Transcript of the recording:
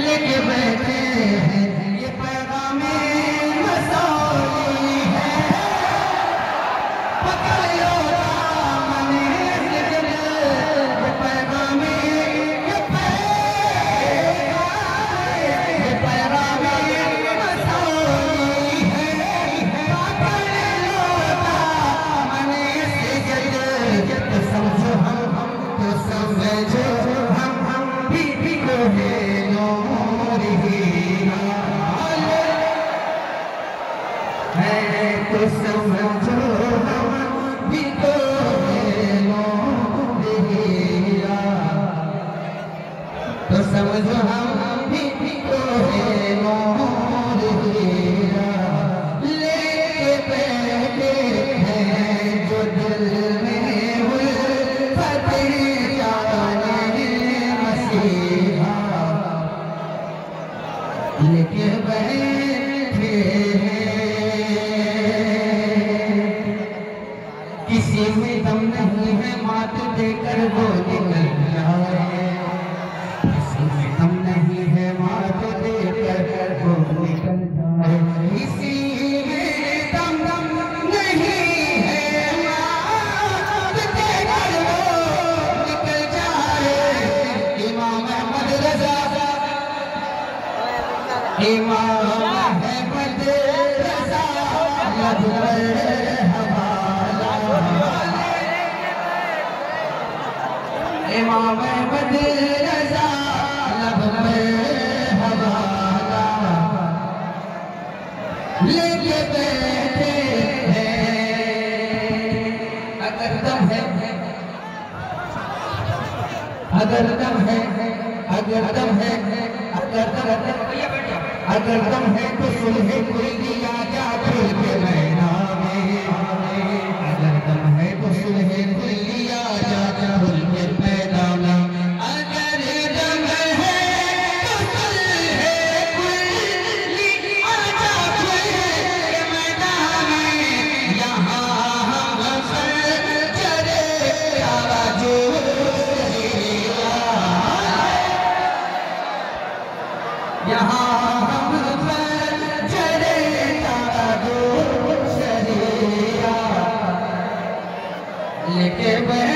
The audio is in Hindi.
लेके बैठे हैं ये पैगामे मसौली है। पकड़ लो दामने जिगर, ये पैगामे मसौली है। पकड़ लो दामने जिगर, तो समझो हम तो समझो हम भी तो है नूर ही है, तो समझो हम भी तो है नूर ही, तो समझो हम भी तो है नूर ही। लेके बैठे हैं जो दिल में उल्फत जाने मसीहा, लेके बैठे हैं। किसी में दम नहीं है मात देकर वो निकल जाए, किसी में दम नहीं है मात देकर वो निकल जाए, किसी में दम नहीं है मात देकर वो निकल जाए। इमाम अहमद रज़ा, इमाम अहमद रज़ा लब पर हवाला, इमाम अहमद रज़ा लब पर हवाला, लेके बैठे हैं। अगर दम है, अगर दम है, अगर दम है, अगर दम है तो सुलह कोई दिया जा खुल के मैदान में। अगर दम है तो सुलह कोई दिया जा खुल के मैदान में। अगर दम है तो सुलह कोई दिया जा खुल के मैदान में। यहाँ हम चले आवाज़ो यहाँ लेके